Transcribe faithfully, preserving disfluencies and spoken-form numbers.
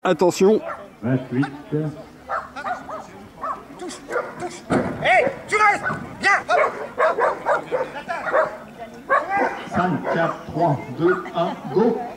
Attention. vingt-huit. Touche, touche. Hé, tu restes. Viens. cinq, quatre, trois, deux, un, go.